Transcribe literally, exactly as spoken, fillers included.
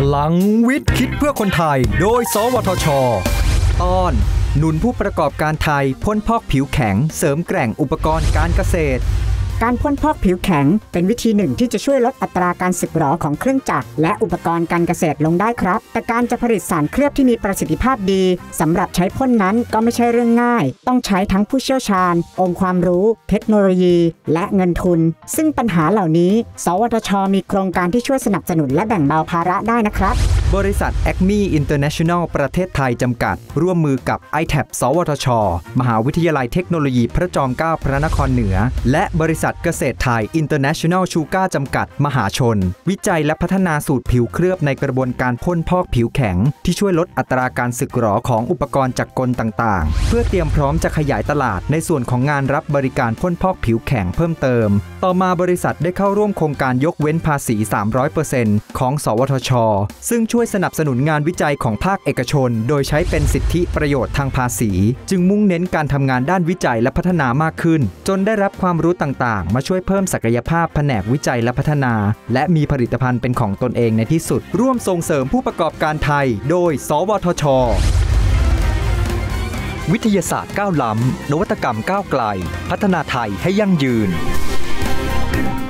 ลังวิทย์คิดเพื่อคนไทยโดยสวทช.ตอนหนุนผู้ประกอบการไทยพ่นพอกผิวแข็งเสริมแกร่งอุปกรณ์การเกษตรการพ่นพอกผิวแข็งเป็นวิธีหนึ่งที่จะช่วยลดอัตราการสึกหรอของเครื่องจักรและอุปกรณ์การเกษตรลงได้ครับแต่การจะผลิตสารเคลือบที่มีประสิทธิภาพดีสำหรับใช้พ่นนั้นก็ไม่ใช่เรื่องง่ายต้องใช้ทั้งผู้เชี่ยวชาญองค์ความรู้เทคโนโลยีและเงินทุนซึ่งปัญหาเหล่านี้สวทช.มีโครงการที่ช่วยสนับสนุนและแบ่งเบาภาระได้นะครับบริษัท แอคมี International ประเทศไทยจำกัดร่วมมือกับ ไอ แทบ สวทช.มหาวิทยาลัยเทคโนโลยีพระจอมเกล้าพระนครเหนือและบริษัทเกษตรไทย International Sugar จำกัดมหาชนวิจัยและพัฒนาสูตรผิวเคลือบในกระบวนการพ่นพอกผิวแข็งที่ช่วยลดอัตราการสึกหรอของอุปกรณ์จักรกลต่างๆเพื่อเตรียมพร้อมจะขยายตลาดในส่วนของงานรับบริการพ่นพอกผิวแข็งเพิ่มเติมต่อมาบริษัทได้เข้าร่วมโครงการยกเว้นภาษี สามร้อยเปอร์เซ็นต์ ของสวทช.ซึ่งช่วยสนับสนุนงานวิจัยของภาคเอกชนโดยใช้เป็นสิทธิประโยชน์ทางภาษีจึงมุ่งเน้นการทำงานด้านวิจัยและพัฒนามากขึ้นจนได้รับความรู้ต่างๆมาช่วยเพิ่มศักยภาพแผนกวิจัยและพัฒนาและมีผลิตภัณฑ์เป็นของตนเองในที่สุดร่วมส่งเสริมผู้ประกอบการไทยโดยสวทช.วิทยาศาสตร์ก้าวล้ำนวัตกรรมก้าวไกลพัฒนาไทยให้ยั่งยืน